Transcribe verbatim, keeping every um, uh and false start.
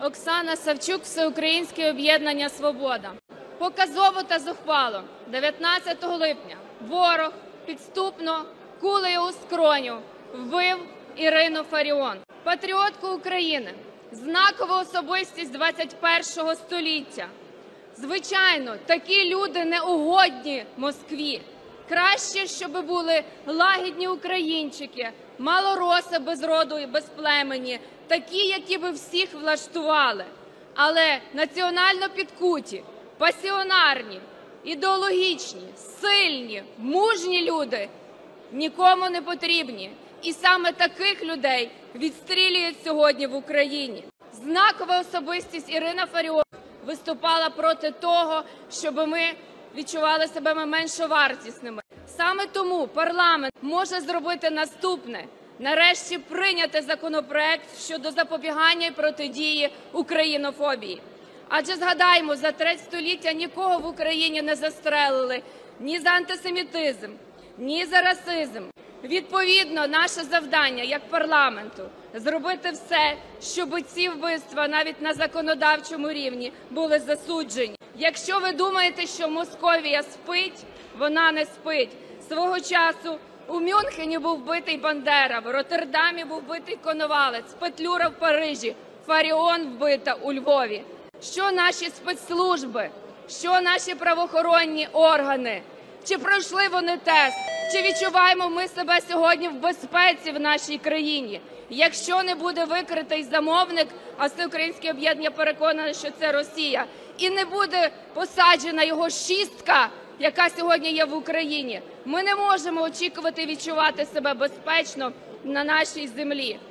Оксана Савчук, Всеукраїнське об'єднання «Свобода». Показово та зухвало дев'ятнадцятого липня ворог підступно кулею у скроню вбив Ірину Фаріон, патріотку України, знакову особистість двадцять першого століття. Звичайно, такі люди не угодні Москві. Краще, щоб були лагідні українчики, малороси без роду і без племені, такі, які би всіх влаштували. Але національно підкуті, пасіонарні, ідеологічні, сильні, мужні люди нікому не потрібні. І саме таких людей відстрілюють сьогодні в Україні. Знакова особистість Ірина Фаріон виступала проти того, щоб ми відчували себе меншовартісними. Саме тому парламент може зробити наступне – нарешті прийняти законопроект щодо запобігання і протидії українофобії. Адже згадаймо, за треть століття нікого в Україні не застрелили ні за антисемітизм, ні за расизм. Відповідно, наше завдання як парламенту – зробити все, щоб ці вбивства навіть на законодавчому рівні були засуджені. Якщо ви думаєте, що Московія спить, вона не спить. Свого часу у Мюнхені був вбитий Бандера, в Роттердамі був вбитий Коновалець, Петлюра в Парижі, Фаріон вбита у Львові. Що наші спецслужби, що наші правоохоронні органи? Чи пройшли вони тест? Чи відчуваємо ми себе сьогодні в безпеці в нашій країні? Якщо не буде викритий замовник, а Всеукраїнське об'єднання переконане, що це Росія, і не буде посаджена його шістка, яка сьогодні є в Україні, ми не можемо очікувати відчувати себе безпечно на нашій землі.